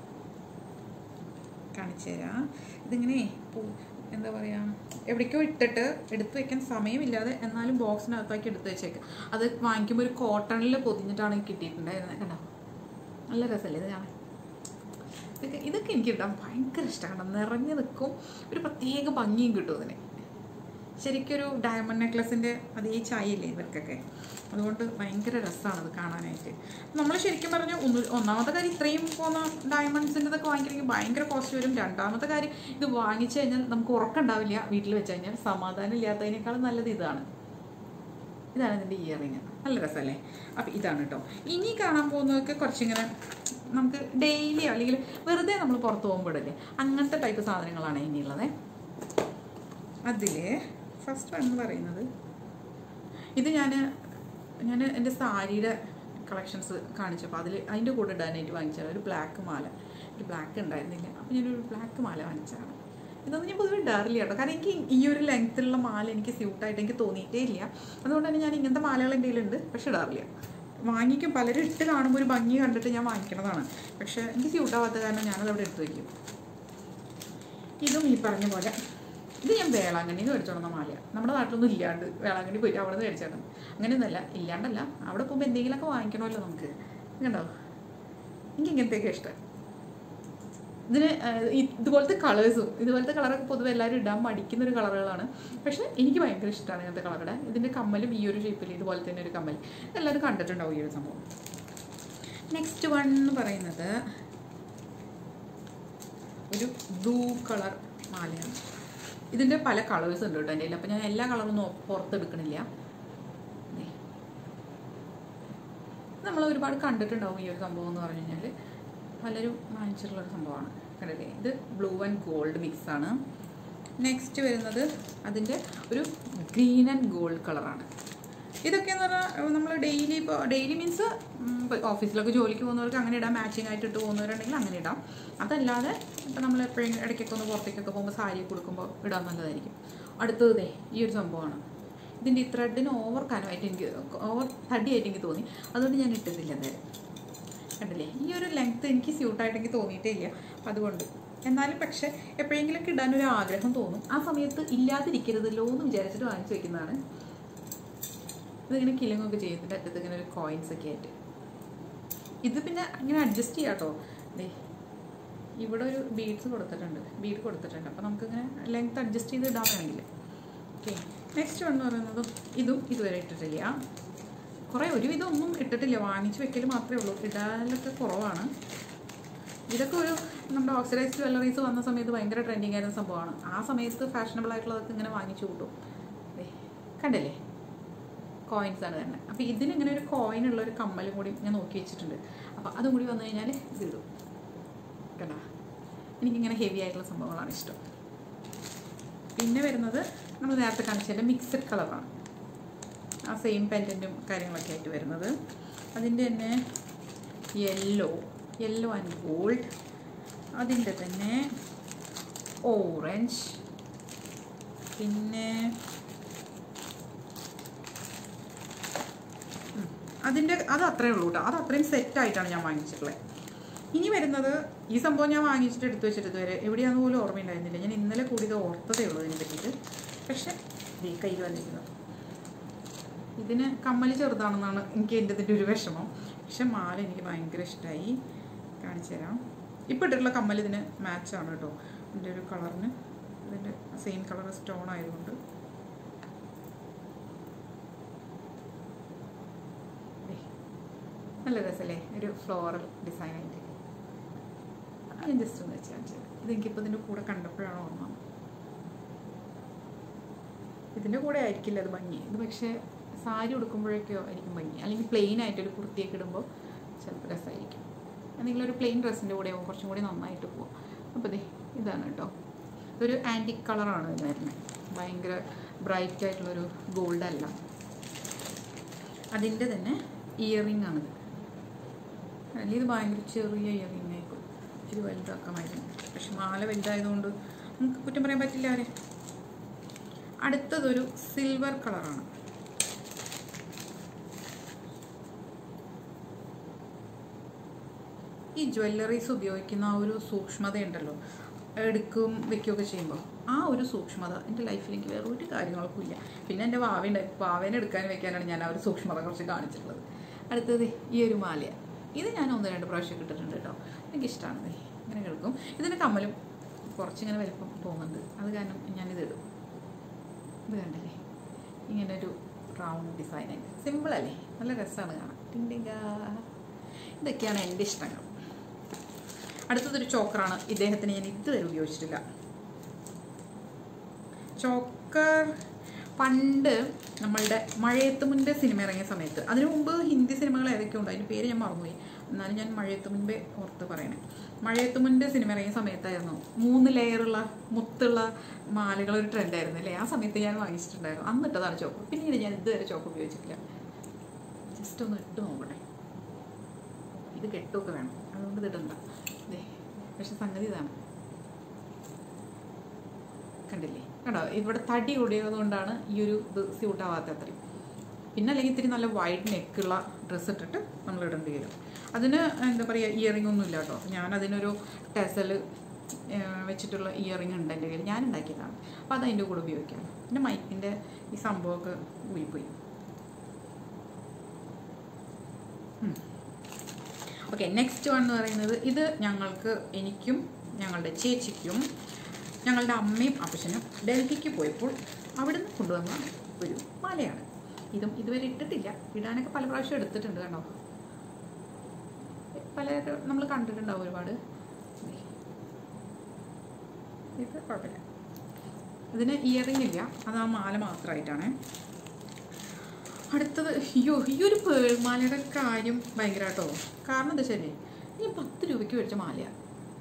കാണിച്ചു തരാം. ഇതിങ്ങനെ എന്താ പറയുക, എവിടേക്കോ ഇട്ടിട്ട് എടുത്ത് വെക്കാൻ സമയമില്ലാതെ എന്നാലും ബോക്സിനകത്താക്കി എടുത്ത് വെച്ചേക്കാം. അത് വാങ്ങിക്കുമ്പോൾ ഒരു കോട്ടണിൽ പൊതിഞ്ഞിട്ടാണ് കിട്ടിയിട്ടുണ്ടായിരുന്നത്. കണ്ടോ, നല്ല രസമല്ലേ ഇത് കാണാൻ. ഇതൊക്കെ എനിക്ക് ഇടാൻ ഭയങ്കര ഇഷ്ടമാണ്. നിറഞ്ഞു നിൽക്കും, ഒരു പ്രത്യേക ഭംഗിയും കിട്ടും അതിന്. ശരിക്കൊരു ഡയമണ്ട് നെക്ലസിൻ്റെ അതേ ചായയില്ലേ ഇവർക്കൊക്കെ, അതുകൊണ്ട് ഭയങ്കര രസമാണ് അത് കാണാനായിട്ട്. നമ്മൾ ശരിക്കും പറഞ്ഞാൽ ഒന്നാമത്തെ കാര്യം ഇത്രയും പോകുന്ന ഡയമണ്ട്സിൻ്റെ ഇതൊക്കെ വാങ്ങിക്കണമെങ്കിൽ ഭയങ്കര കോസ്റ്റ് വരും. രണ്ടാമത്തെ കാര്യം ഇത് വാങ്ങിച്ചു കഴിഞ്ഞാൽ നമുക്ക് ഉറക്കമുണ്ടാവില്ല. വീട്ടിൽ വെച്ച് കഴിഞ്ഞാൽ സമാധാനം ഇല്ലാത്തതിനേക്കാളും നല്ലത് ഇതാണ് ഇതിൻ്റെ ഇയറിങ്. നല്ല രസമല്ലേ. അപ്പോൾ ഇതാണ് കേട്ടോ. ഇനി കാണാൻ പോകുന്നതൊക്കെ കുറച്ചിങ്ങനെ നമുക്ക് ഡെയിലി അല്ലെങ്കിൽ വെറുതെ നമ്മൾ പുറത്ത് പോകുമ്പോഴല്ലേ അങ്ങനത്തെ ടൈപ്പ് സാധനങ്ങളാണ് ഇനിയുള്ളത്. അതിൽ ഫസ്റ്റ് വൺ എന്ന് പറയുന്നത് ഇത് ഞാൻ എൻ്റെ സാരിയുടെ കളക്ഷൻസ് കാണിച്ചപ്പോൾ അതിൻ്റെ കൂടെ ഇടാനായിട്ട് വാങ്ങിച്ചതാണ് ഒരു ബ്ലാക്ക് മാല. ഒരു ബ്ലാക്ക് ഉണ്ടായിരുന്നില്ല, അപ്പോൾ ഞാനൊരു ബ്ലാക്ക് മാല വാങ്ങിച്ചതാണ്. ഇതൊന്നും ഞാൻ പൊതുവെ ഇടാറില്ല കേട്ടോ. കാരണം എനിക്ക് ഈ ഒരു ലെങ്ത്തിലുള്ള മാല എനിക്ക് സ്യൂട്ടായിട്ട് എനിക്ക് തോന്നിയിട്ടേ ഇല്ല. അതുകൊണ്ട് തന്നെ ഞാൻ ഇങ്ങനത്തെ മാലകൾ എൻ്റെ കയ്യിലുണ്ട്, പക്ഷെ ഇടാറില്ല. വാങ്ങിക്കും, പലരും ഇട്ട് കാണുമ്പോൾ ഒരു ഭംഗി കണ്ടിട്ട് ഞാൻ വാങ്ങിക്കണതാണ്. പക്ഷേ എനിക്ക് സ്യൂട്ടാവാത്ത കാരണം ഞാനതവിടെ എടുത്ത് വയ്ക്കും. ഇതും ഈ പറഞ്ഞ പോലെ ഇത് ഞാൻ വേളാങ്കണ്ണിയിൽ നിന്ന് മേടിച്ചോളുന്ന മാലയാണ്. നമ്മുടെ നാട്ടിലൊന്നും ഇല്ലാണ്ട് വേളാങ്കണ്ണി പോയിട്ട് അവിടെ നിന്ന് മേടിച്ചാണ്. അങ്ങനെയൊന്നുമല്ല, ഇല്ലാണ്ടല്ല, അവിടെ പോകുമ്പോൾ എന്തെങ്കിലുമൊക്കെ വാങ്ങിക്കണമല്ലോ നമുക്ക്. കണ്ടോ, എനിക്ക് ഇങ്ങനത്തെയൊക്കെ ഇഷ്ടം. ഇതിന് ഇതുപോലത്തെ കളറൊക്കെ പൊതുവെ എല്ലാവരും ഇടാൻ മടിക്കുന്നൊരു കളറുകളാണ്. പക്ഷേ എനിക്ക് ഭയങ്കര ഇഷ്ടമാണ് ഇങ്ങനത്തെ കളറുടെ. ഇതിൻ്റെ കമ്മലും ഈ ഒരു ഷേപ്പിൽ ഇതുപോലെ തന്നെ ഒരു കമ്മൽ എല്ലാവരും കണ്ടിട്ടുണ്ടാവും ഈ ഒരു സംഭവം. നെക്സ്റ്റ് വൺ എന്ന് പറയുന്നത് ഒരു ബ്ലൂ കളർ മാലയാണ്. ഇതിൻ്റെ പല കളേഴ്സ് ഉണ്ട് കേട്ടോ എൻ്റെ കയ്യിൽ. അപ്പോൾ ഞാൻ എല്ലാ കളറൊന്നും പുറത്തെടുക്കണില്ല. നമ്മൾ ഒരുപാട് കണ്ടിട്ടുണ്ടാവും ഈ ഒരു സംഭവം എന്ന് പറഞ്ഞു കഴിഞ്ഞാൽ. പലരും വാങ്ങിച്ചിട്ടുള്ളൊരു സംഭവമാണ്, കണ്ടില്ലേ. ഇത് ബ്ലൂ ആൻഡ് ഗോൾഡ് മിക്സാണ്. നെക്സ്റ്റ് വരുന്നത് അതിൻ്റെ ഒരു ഗ്രീൻ ആൻഡ് ഗോൾഡ് കളറാണ്. ഇതൊക്കെയെന്ന് പറഞ്ഞാൽ നമ്മൾ ഡെയിലി മീൻസ് ഓഫീസിലൊക്കെ ജോലിക്ക് പോകുന്നവർക്ക് അങ്ങനെ ഇടാം. മാച്ചിങ് ആയിട്ട് ഇട്ട് പോകുന്നവരുണ്ടെങ്കിൽ അങ്ങനെ ഇടാം. അതല്ലാതെ ഇപ്പം നമ്മൾ എപ്പോഴും ഇടയ്ക്കൊക്കെ ഒന്ന് പുറത്തേക്കൊക്കെ പോകുമ്പോൾ സാരി കൊടുക്കുമ്പോൾ ഇടാൻ നല്ലതായിരിക്കും. അടുത്തത് ഈ ഒരു സംഭവമാണ്. ഇതിൻ്റെ ഈ ത്രെഡിന് ഓവർ തടിയായിട്ട് എനിക്ക് തോന്നി, അതുകൊണ്ട് ഞാൻ ഇട്ടിട്ടില്ല എന്തായാലും. കണ്ടില്ലേ, ഈ ഒരു ലെങ്ത്ത് എനിക്ക് സ്യൂട്ടായിട്ട് എനിക്ക് തോന്നിയിട്ടേ ഇല്ല. അതുകൊണ്ട് എന്നാലും പക്ഷേ എപ്പോഴെങ്കിലൊക്കെ ഇടാനൊരു ആഗ്രഹം തോന്നും. ആ സമയത്ത് ഇല്ലാതിരിക്കരുതല്ലോ എന്ന് വിചാരിച്ചിട്ട് വാങ്ങിച്ചു വയ്ക്കുന്നതാണ്. ഇതിങ്ങനെ കിളിങ്ങൊക്കെ ചെയ്യുന്നുണ്ട് അറ്റത്ത് ഇങ്ങനെ ഒരു കോയിൻസൊക്കെ ആയിട്ട്. ഇത് പിന്നെ ഇങ്ങനെ അഡ്ജസ്റ്റ് ചെയ്യാം കേട്ടോ. ഇവിടെ ഒരു ബീഡ് കൊടുത്തിട്ടുണ്ട്. അപ്പോൾ നമുക്കിങ്ങനെ ലെങ്ത് അഡ്ജസ്റ്റ് ചെയ്ത് ഇടാൻ വേണമെങ്കിൽ. ഓക്കെ, നെക്സ്റ്റ് വൺ എന്ന് പറയുന്നത് ഇതും ഇതുവരെ ഇട്ടിട്ടില്ല. കുറേ ഒരുവിധം ഒന്നും ഇട്ടിട്ടില്ല, വാങ്ങിച്ച് വെക്കൽ മാത്രമേ ഉള്ളൂ, ഇടാനൊക്കെ കുറവാണ്. ഇതൊക്കെ ഒരു നമ്മുടെ ഓക്സിഡൈസ്ഡ് ജ്വല്ലറീസ് വന്ന സമയത്ത് ഭയങ്കര ട്രെൻഡിങ് ആയിരുന്ന സംഭവമാണ്. ആ സമയത്ത് ഫാഷനബിൾ ആയിട്ടുള്ളതൊക്കെ ഇങ്ങനെ വാങ്ങിച്ചു കൂട്ടും. കണ്ടില്ലേ, കോയിൻസ് ആണ് തന്നെ. അപ്പോൾ ഇതിനിങ്ങനെ ഒരു കോയിനുള്ള ഒരു കമ്മലും കൂടി ഞാൻ നോക്കി വെച്ചിട്ടുണ്ട്. അപ്പോൾ അതും കൂടി വന്നു കഴിഞ്ഞാൽ ഇതിടും. കണ്ടാ, എനിക്കിങ്ങനെ ഹെവി ആയിട്ടുള്ള സംഭവങ്ങളാണ് ഇഷ്ടം. പിന്നെ വരുന്നത് നമ്മൾ നേരത്തെ കാണിച്ചതിൻ്റെ മിക്സഡ് കളറാണ്. ആ സെയിം പെൻഡൻറ്റും കാര്യങ്ങളൊക്കെ ആയിട്ട് വരുന്നത്. അതിൻ്റെ തന്നെ യെല്ലോ ആൻഡ് ഗോൾഡ്, അതിൻ്റെ തന്നെ ഓറഞ്ച്, പിന്നെ അത് അത്രയേ ഉള്ളൂ കേട്ടോ. അത് അത്രയും സെറ്റായിട്ടാണ് ഞാൻ വാങ്ങിച്ചിട്ടുള്ളത്. ഇനി വരുന്നത് ഈ സംഭവം ഞാൻ വാങ്ങിച്ചിട്ട് എടുത്തു വെച്ചിട്ട് ഇതുവരെ എവിടെയാണെന്ന് പോലും ഓർമ്മയുണ്ടായിരുന്നില്ല. ഞാൻ ഇന്നലെ കൂടി ഇത് ഓർത്തതേ ഉള്ളൂ ഇതിനെ പറ്റിയിട്ട്. പക്ഷെ ഈ കയ്യിൽ വന്നിരിക്കുന്നത് ഇതിന് കമ്മൽ ചെറുതാണെന്നാണ് എനിക്ക് ഇതിൻ്റെ ഒരു വിഷമം. പക്ഷെ മാല എനിക്ക് ഭയങ്കര ഇഷ്ടമായി. കാണിച്ചു തരാം. ഇപ്പോൾ ഇട്ടിട്ടുള്ള കമ്മൽ ഇതിന് മാച്ചാണ് കേട്ടോ. ഇതിൻ്റെ ഒരു കളറിന് ഇതിൻ്റെ സെയിം കളർ സ്റ്റോൺ ആയതുകൊണ്ട്. നല്ല രസമല്ലേ, ഒരു ഫ്ലോറൽ ഡിസൈൻ ആയിട്ട്. ഞാൻ ജസ്റ്റ് ഒന്ന് വെച്ച് കാണിച്ചത്. ഇതെനിക്കിപ്പോൾ ഇതിൻ്റെ കൂടെ കണ്ടപ്പോഴാണ് ഓർമ്മ. ഇതിൻ്റെ കൂടെ ആയിരിക്കില്ല അത് ഭംഗി. ഇത് പക്ഷേ സാരി ഉടുക്കുമ്പോഴേക്കോ ആയിരിക്കും ഭംഗി. അല്ലെങ്കിൽ പ്ലെയിൻ ആയിട്ടൊരു കുർത്തിയൊക്കെ ഇടുമ്പോൾ ചിലപ്പോൾ രസമായിരിക്കും. എന്തെങ്കിലും ഒരു പ്ലെയിൻ ഡ്രസ്സിൻ്റെ കൂടെ ആകുമ്പോൾ കുറച്ചും കൂടി നന്നായിട്ട് പോകും. അപ്പോൾ ഇതാണ് കേട്ടോ. ഇതൊരു ആൻറ്റിക് കളറാണ് ഇത് വരുന്നത്. ഭയങ്കര ബ്രൈറ്റ് ആയിട്ടുള്ളൊരു ഗോൾഡ് അല്ല. അതിൻ്റെ തന്നെ ഇയറിംഗ് ആണിത്. അല്ലെങ്കിൽ ഇത് ഭയങ്കര ചെറിയ ഇയറിംഗ് ആയിരിക്കും. ഇച്ചിരി വലുതാക്കാമായിരുന്നു. പക്ഷെ മാല വലുതായതുകൊണ്ട് നമുക്ക് കുറ്റം പറയാൻ പറ്റില്ല അവരെ. അടുത്തതൊരു സിൽവർ കളറാണ്. ഈ ജ്വല്ലറീസ് ഉപയോഗിക്കുന്ന ആ ഒരു സൂക്ഷ്മതയുണ്ടല്ലോ, എടുക്കും വെക്കുകയൊക്കെ ചെയ്യുമ്പോൾ ആ ഒരു സൂക്ഷ്മത എൻ്റെ ലൈഫിൽ എനിക്ക് വേറെ ഒരു കാര്യങ്ങൾക്കും ഇല്ല. പിന്നെ എൻ്റെ വാവേനെ എടുക്കാൻ വെക്കാനാണ് ഞാൻ ആ ഒരു സൂക്ഷ്മത കുറച്ച് കാണിച്ചിട്ടുള്ളത്. അടുത്തത് ഈ ഒരു മാല. ഇത് ഞാൻ 1-2 പ്രാവശ്യം ഇട്ടിട്ടുണ്ട് കേട്ടോ. എനിക്കിഷ്ടമാണ്. ഇങ്ങനെ കിടക്കും. ഇതിൻ്റെ കമ്മലും കുറച്ചിങ്ങനെ വലിപ്പം തോന്നുന്നുണ്ട്. അത് കാരണം ഞാനിത് ഇടും. ഇത് കണ്ടല്ലേ, ഇങ്ങനെ ഒരു റൗണ്ട് ഡിസൈനായിട്ട് സിമ്പിളല്ലേ, നല്ല രസമാണ് കാണാൻ. ടിണ്ടിങ്കാ. ഇതൊക്കെയാണ് എൻ്റെ ഇഷ്ടങ്ങൾ. അടുത്തതൊരു ചോക്കറാണ്. ഇദ്ദേഹത്തിന് ഞാൻ ഇതുവരെ ഉപയോഗിച്ചിട്ടില്ല. ചോക്കർ പണ്ട് നമ്മളുടെ മഴയത്തുമുൻപേ സിനിമ ഇറങ്ങിയ സമയത്ത്, അതിനു മുമ്പ് ഹിന്ദി സിനിമകൾ ഏതൊക്കെ ഉണ്ട്, അതിൻ്റെ പേര് ഞാൻ മറന്നുപോയി. എന്നാലും ഞാൻ മഴയത്തു മുൻപേ ഓർത്ത് പറയണേ. മഴയത്തു മുൻപേ സിനിമ ഇറങ്ങിയ സമയത്തായിരുന്നു 3 ലെയറുള്ള മുത്തുള്ള മാലകൾ ഒരു ട്രെൻഡായിരുന്നു അല്ലേ. ആ സമയത്ത് ഞാൻ വാങ്ങിച്ചിട്ടുണ്ടായിരുന്നു. അന്നിട്ടതാണ് ചോക്ക്. പിന്നീട് ഞാൻ ഇതുവരെ ചോക്ക് ഉപയോഗിച്ചിട്ടില്ല. ജസ്റ്റ് ഒന്ന് ഇട്ട് നോക്കട്ടെ. ഇത് കെട്ടുമൊക്കെ വേണം, അതുകൊണ്ട് ഇത് ഇടണ്ട. പക്ഷെ സംഗതി ഇതാണ്, കണ്ടില്ലേ, കണ്ടോ. ഇവിടെ തടി കൂടിയത് കൊണ്ടാണ് ഈ ഒരു ഇത് സ്യൂട്ടാവാത്ത അത്രയും. പിന്നെ അല്ലെങ്കിൽ ഇത്തിരി നല്ല വൈഡ് നെക്കുള്ള ഡ്രസ്സ് ഇട്ടിട്ട് നമ്മൾ ഇടേണ്ടി വരും. അതിന് എന്താ പറയുക, ഇയറിംഗ് ഒന്നും ഇല്ല കേട്ടോ. ഞാനതിനൊരു ടെസൽ വെച്ചിട്ടുള്ള ഇയറിംഗ് ഉണ്ട് എൻ്റെ കയ്യിൽ, ഞാൻ ഉണ്ടാക്കിയതാണ്. അപ്പോൾ അത് അതിൻ്റെ കൂടെ ഉപയോഗിക്കാം. പിന്നെ മൈക്കിൻ്റെ ഈ സംഭവമൊക്കെ പോയി. ഓക്കെ, നെക്സ്റ്റ് വൺ എന്ന് പറയുന്നത് ഇത് എനിക്കും ഞങ്ങളുടെ ചേച്ചിക്കും ഞങ്ങളുടെ അമ്മയും അപ്പച്ചനും ഡൽഹിക്ക് പോയപ്പോൾ അവിടെ നിന്ന് കൊണ്ടുവന്ന ഒരു മാലയാണ്. ഇതും ഇതുവരെ ഇട്ടിട്ടില്ല. ഇടാനൊക്കെ പല പ്രാവശ്യം എടുത്തിട്ടുണ്ട് കേട്ടോ. പലരൊക്കെ നമ്മൾ കണ്ടിട്ടുണ്ടാവും ഒരുപാട്. ഇത് കുഴപ്പമില്ല. ഇതിന് ഇയറിംഗ് ഇല്ല, അത് ആ മാല മാത്രമായിട്ടാണ്. അടുത്തത് ഈ ഒരു പേൾമാലയുടെ കാര്യം ഭയങ്കര കേട്ടോ. കാരണം എന്താ വെച്ചാൽ ഞാൻ 10 രൂപയ്ക്ക് മേടിച്ച മാലയാണ്.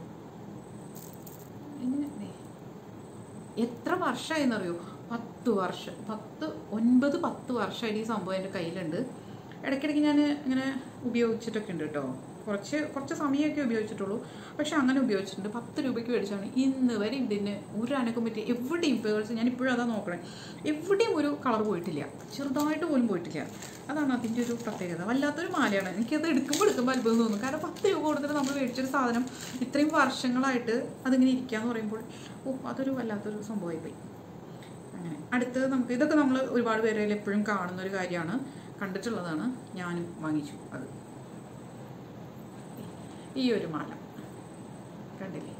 ഇങ്ങനെ എത്ര വർഷമായെന്നറിയോ? 10 വർഷം, 10 വർഷമായിട്ട് ഈ സംഭവം എൻ്റെ കയ്യിലുണ്ട്. ഇടയ്ക്കിടയ്ക്ക് ഞാൻ ഇങ്ങനെ ഉപയോഗിച്ചിട്ടൊക്കെ ഉണ്ട് കേട്ടോ. കുറച്ച് സമയമൊക്കെ ഉപയോഗിച്ചിട്ടുള്ളൂ. പക്ഷെ അങ്ങനെ ഉപയോഗിച്ചിട്ടുണ്ട്. 10 രൂപയ്ക്ക് മേടിച്ചാണ്. ഇന്ന് വരെ ഇതിന് ഒരു അനക്കം പറ്റി എവിടെയും പേഴ്സ്, ഞാൻ ഇപ്പോഴും അതാ നോക്കണേ, എവിടെയും ഒരു കളർ പോയിട്ടില്ല, ചെറുതായിട്ട് പോലും പോയിട്ടില്ല. അതാണ് അതിൻ്റെ ഒരു പ്രത്യേകത. വല്ലാത്തൊരു മാലയാണ്. എനിക്കത് എടുക്കുമ്പോൾ അത്ഭുതം തോന്നും. കാരണം 10 രൂപ കൊടുത്തിട്ട് നമ്മൾ മേടിച്ചൊരു സാധനം ഇത്രയും വർഷങ്ങളായിട്ട് അതിങ്ങനെ ഇരിക്കുകയെന്ന് പറയുമ്പോൾ അതൊരു വല്ലാത്തൊരു സംഭവമായി പോയി. അങ്ങനെ അടുത്തത് നമുക്ക് ഇതൊക്കെ നമ്മൾ ഒരുപാട് പേരിൽ എപ്പോഴും കാണുന്നൊരു കാര്യമാണ്, കണ്ടിട്ടുള്ളതാണ്. ഞാനും വാങ്ങിച്ചു അത്. ഈ ഒരു മാല കണ്ടില്ലേ?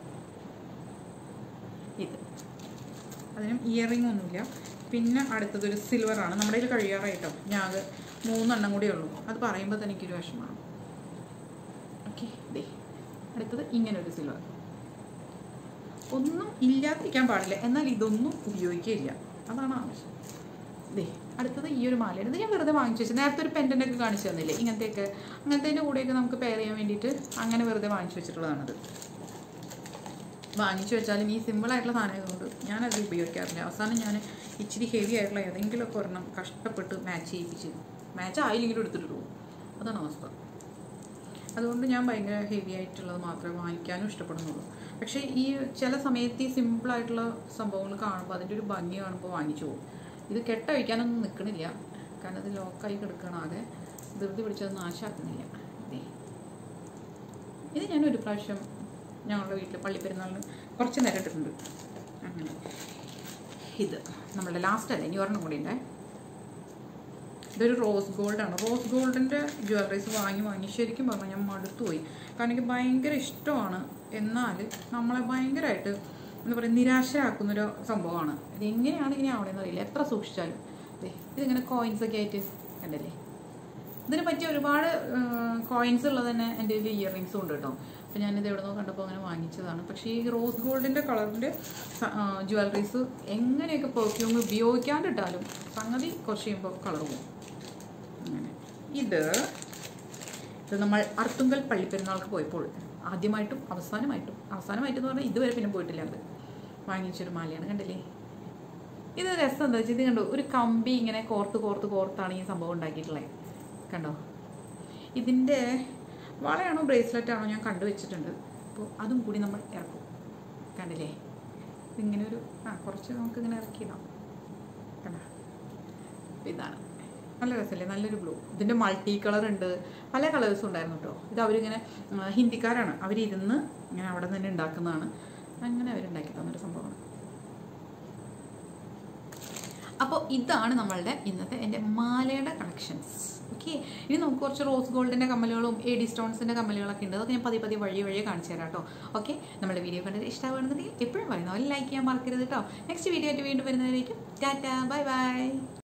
ഇത് അതിനും ഇയറിംഗ് ഒന്നുമില്ല. പിന്നെ അടുത്തതൊരു സിൽവറാണ്. നമ്മുടെ കയ്യിൽ കഴിയാറായിട്ടോ. ഞാൻ അത് 3 എണ്ണം കൂടിയേ ഉള്ളൂ. അത് പറയുമ്പോൾ തന്നെ എനിക്കൊരു വിഷമമാണ്. ഓക്കെ, ദേ അടുത്തത് ഇങ്ങനൊരു സിൽവർ. ഒന്നും ഇല്ലാതിരിക്കാൻ പാടില്ല, എന്നാൽ ഇതൊന്നും ഉപയോഗിക്കുകയില്ല, അതാണ് ആവശ്യം. ദേ അടുത്തത് ഈ ഒരു മാലയാണ്. ഇത് ഞാൻ വെറുതെ വാങ്ങിച്ചു വെച്ചത്. നേരത്തെ ഒരു പെൻഡൻ്റൊക്കെ കാണിച്ചു തന്നില്ലേ, അങ്ങനത്തെ കൂടെയൊക്കെ നമുക്ക് പെയർ ചെയ്യാൻ വേണ്ടിയിട്ട് അങ്ങനെ വെറുതെ വാങ്ങിച്ചു വെച്ചിട്ടുള്ളതാണത്. വാങ്ങിച്ചു വെച്ചാലും ഈ സിമ്പിളായിട്ടുള്ള സാധനം ആയതുകൊണ്ട് ഞാനത് ഉപയോഗിക്കാറില്ല. അവസാനം ഞാൻ ഇച്ചിരി ഹെവി ആയിട്ടുള്ള ഏതെങ്കിലുമൊക്കെ ഒരെണ്ണം കഷ്ടപ്പെട്ട് മാച്ച് ആയില്ലെങ്കിലും എടുത്തിട്ട് പോകും. അതാണ് അവസ്ഥ. അതുകൊണ്ട് ഞാൻ ഭയങ്കര ഹെവി ആയിട്ടുള്ളത് മാത്രമേ വാങ്ങിക്കാനും ഇഷ്ടപ്പെടുന്നുള്ളൂ. പക്ഷേ ഈ ചില സമയത്ത് ഈ സിമ്പിളായിട്ടുള്ള സംഭവങ്ങൾ കാണുമ്പോൾ അതിൻ്റെ ഒരു ഭംഗി കാണുമ്പോൾ വാങ്ങിച്ചു പോകും. ഇത് കെട്ട വയ്ക്കാനൊന്നും നിൽക്കണില്ല, കാരണം അത് ലോക്കായി കിടക്കണം. ആകെ ധൃതി പിടിച്ചത് നാശാക്കുന്നില്ല. ഇത് ഞാനൊരു പ്രാവശ്യം ഞങ്ങളുടെ വീട്ടിൽ പള്ളിപ്പെരുന്നാളിന് കുറച്ച് നേരം ഇട്ടിട്ടുണ്ട്. അങ്ങനെ ഇത് നമ്മളുടെ ലാസ്റ്റ് അല്ലേ, ഇനി ഒരെണ്ണം കൂടി ഉണ്ട്. ഇതൊരു റോസ് ഗോൾഡാണ്. റോസ് ഗോൾഡിൻ്റെ ജ്വല്ലറീസ് വാങ്ങി ശരിക്കും പറഞ്ഞാൽ ഞാൻ മടുത്തുപോയി. കാരണം എനിക്ക് ഭയങ്കര ഇഷ്ടമാണ്, എന്നാൽ നമ്മളെ ഭയങ്കരമായിട്ട് എന്താ പറയുക നിരാശരാക്കുന്നൊരു സംഭവമാണ്. ഇതെങ്ങനെയാണ് ഇങ്ങനെ ആവണമെന്ന് അറിയില്ല, എത്ര സൂക്ഷിച്ചാലും. ഇതിങ്ങനെ കോയിൻസൊക്കെ ആയിട്ട് കണ്ടല്ലേ. ഇതിന് പറ്റിയ ഒരുപാട് കോയിൻസ് ഉള്ളത് തന്നെ എൻ്റെ കയ്യിൽ ഇയറിങ്സും ഉണ്ട് കേട്ടോ. അപ്പോൾ ഞാനിത് എവിടെ നിന്നോ കണ്ടപ്പോൾ അങ്ങനെ വാങ്ങിച്ചതാണ്. പക്ഷേ ഈ റോസ് ഗോൾഡിൻ്റെ കളറിൻ്റെ ജ്വല്ലറീസ് എങ്ങനെയൊക്കെ പെർഫ്യൂം ഉപയോഗിക്കാണ്ടിട്ടാലും സംഗതി കുറച്ച് കഴിയുമ്പോൾ കളർ പോകും. അങ്ങനെ ഇത് നമ്മൾ അർത്തുങ്കൽ പള്ളിപ്പെരുന്നാൾക്ക് പോയപ്പോൾ ആദ്യമായിട്ടും അവസാനമായിട്ടെന്ന് പറഞ്ഞാൽ ഇതുവരെ പിന്നെ പോയിട്ടില്ല, അത് വാങ്ങിച്ചൊരു മാലയാണ്. കണ്ടില്ലേ? ഇത് രസം എന്താ വെച്ചാൽ ഇത് കണ്ടോ, ഒരു കമ്പി ഇങ്ങനെ കോർത്താണ് ഈ സംഭവം ഉണ്ടാക്കിയിട്ടുള്ളത്. കണ്ടോ? ഇതിൻ്റെ വളയാണോ ബ്രേസ്ലെറ്റാണോ ഞാൻ കണ്ടുവച്ചിട്ടുണ്ട്. അപ്പോൾ അതും കൂടി നമ്മൾ ഇറക്കും. കണ്ടില്ലേ? ഇതിങ്ങനെ ഒരു കുറച്ച് നമുക്കിങ്ങനെ ഇറക്കിയിടാം. കണ്ടോ? ഇതാണ് നല്ല രസമല്ലേ? നല്ലൊരു ബ്ലൂ. ഇതിൻ്റെ മൾട്ടി കളർ ഉണ്ട്, പല കളേഴ്സും ഉണ്ടായിരുന്നു കേട്ടോ. ഇത് അവരിങ്ങനെ ഹിന്ദിക്കാരാണ്, അവരിരുന്ന് ഇങ്ങനെ അവിടെ തന്നെ ഉണ്ടാക്കുന്നതാണ്. അങ്ങനെ അവരുണ്ടാക്കി തന്നൊരു സംഭവമാണ്. അപ്പോൾ ഇതാണ് നമ്മളുടെ ഇന്നത്തെ എൻ്റെ മാലയുടെ കളക്ഷൻസ്. ഓക്കെ, ഇനി നമുക്ക് കുറച്ച് റോസ് ഗോൾഡിൻ്റെ കമ്മലുകളും AD സ്റ്റോൺസിൻ്റെ കമ്മലുകളൊക്കെ ഉണ്ട്. അതൊക്കെ ഞാൻ പതിയെ വഴിയെ കാണിച്ചു തരാം കേട്ടോ. ഓക്കെ, നമ്മുടെ വീഡിയോ കണ്ടിട്ട് ഇഷ്ടമാണെന്നുണ്ടെങ്കിൽ എപ്പോഴും പറയുന്ന പോലെ ലൈക്ക് ചെയ്യാൻ മറക്കരുത് കേട്ടോ. നെക്സ്റ്റ് വീഡിയോ ആയിട്ട് വീണ്ടും വരുന്നതിലേക്കും ടാറ്റാ, ബൈ ബൈ.